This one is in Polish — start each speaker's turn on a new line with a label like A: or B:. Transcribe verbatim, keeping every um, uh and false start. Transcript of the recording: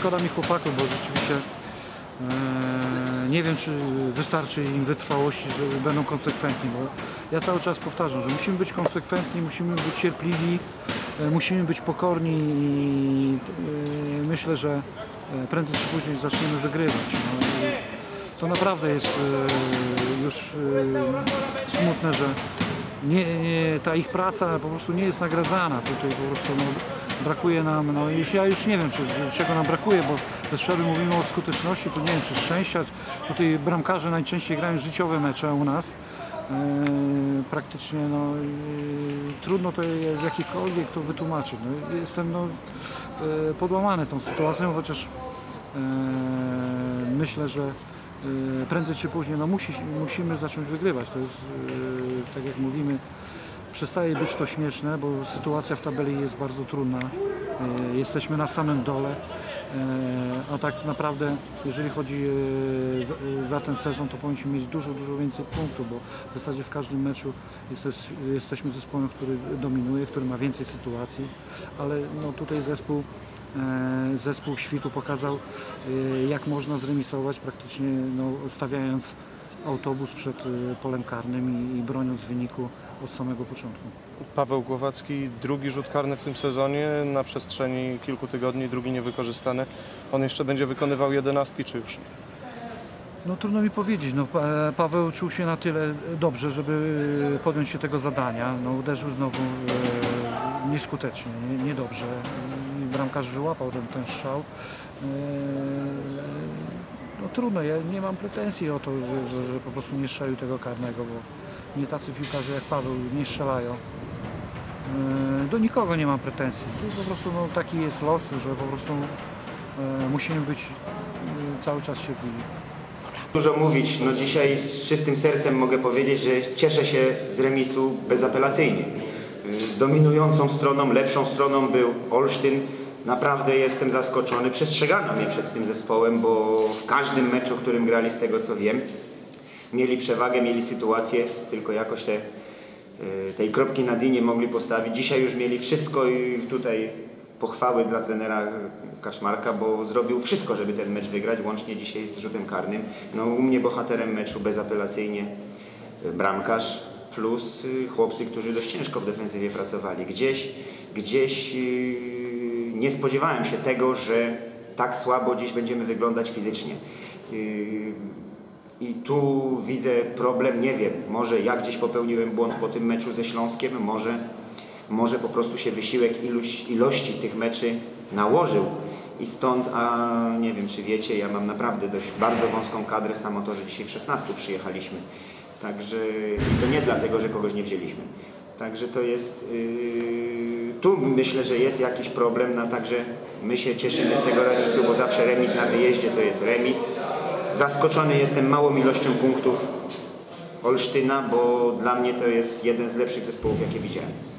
A: szkoda mi chłopaków, bo rzeczywiście e, nie wiem, czy wystarczy im wytrwałości, że będą konsekwentni, bo ja cały czas powtarzam, że musimy być konsekwentni, musimy być cierpliwi, e, musimy być pokorni i e, myślę, że prędzej czy później zaczniemy wygrywać. No, to naprawdę jest e, już e, smutne, że nie, nie, ta ich praca po prostu nie jest nagradzana. Tutaj po prostu no, brakuje nam, no już ja już nie wiem, czy, czego nam brakuje, bo też wczoraj mówimy o skuteczności, tu nie wiem, czy szczęścia. Tutaj bramkarze najczęściej grają życiowe mecze u nas. E, praktycznie no, e, trudno to w jakikolwiek to wytłumaczyć. No, jestem no, e, podłamany tą sytuacją, chociaż e, myślę, że e, prędzej czy później no, musi, musimy zacząć wygrywać. To jest, e, tak jak mówimy, przestaje być to śmieszne, bo sytuacja w tabeli jest bardzo trudna. E, jesteśmy na samym dole. A tak naprawdę, jeżeli chodzi za ten sezon, to powinniśmy mieć dużo, dużo więcej punktów, bo w zasadzie w każdym meczu jesteś, jesteśmy zespołem, który dominuje, który ma więcej sytuacji, ale no tutaj zespół, zespół Świtu pokazał, jak można zremisować praktycznie no, stawiając autobus przed polem karnym i, i broniąc wyniku od samego początku.
B: Paweł Głowacki, drugi rzut karny w tym sezonie, na przestrzeni kilku tygodni, drugi niewykorzystany. On jeszcze będzie wykonywał jedenastki, czy już nie?
A: No trudno mi powiedzieć. No, Paweł czuł się na tyle dobrze, żeby podjąć się tego zadania. No, uderzył znowu e, nieskutecznie, nie, niedobrze. I bramkarz wyłapał ten, ten strzał. E, no trudno, ja nie mam pretensji o to, że, że, że po prostu nie strzelił tego karnego, bo nie tacy piłkarze jak Paweł nie strzelają. Do nikogo nie mam pretensji. Tu po prostu no, taki jest los, że po prostu e, musimy być e, cały czas cierpliwi.
C: Dużo mówić. No dzisiaj z czystym sercem mogę powiedzieć, że cieszę się z remisu bezapelacyjnie. Dominującą stroną, lepszą stroną był Olsztyn. Naprawdę jestem zaskoczony. Przestrzegano mnie przed tym zespołem, bo w każdym meczu, w którym grali, z tego co wiem, mieli przewagę, mieli sytuację, tylko jakoś te, tej kropki na i nie mogli postawić. Dzisiaj już mieli wszystko i tutaj pochwały dla trenera Kaczmarka, bo zrobił wszystko, żeby ten mecz wygrać, łącznie dzisiaj z rzutem karnym. No, u mnie bohaterem meczu bezapelacyjnie bramkarz plus chłopcy, którzy dość ciężko w defensywie pracowali. Gdzieś, gdzieś nie spodziewałem się tego, że tak słabo dziś będziemy wyglądać fizycznie. I tu widzę problem, nie wiem, może ja gdzieś popełniłem błąd po tym meczu ze Śląskiem, może, może po prostu się wysiłek ilość, ilości tych meczy nałożył i stąd, a nie wiem czy wiecie, ja mam naprawdę dość bardzo wąską kadrę, samo to, że dzisiaj w szesnastu przyjechaliśmy. Także i to nie dlatego, że kogoś nie wzięliśmy. Także to jest, yy, tu myślę, że jest jakiś problem, no także my się cieszymy z tego remisu, bo zawsze remis na wyjeździe to jest remis. Zaskoczony jestem małą ilością punktów Olsztyna, bo dla mnie to jest jeden z lepszych zespołów, jakie widziałem.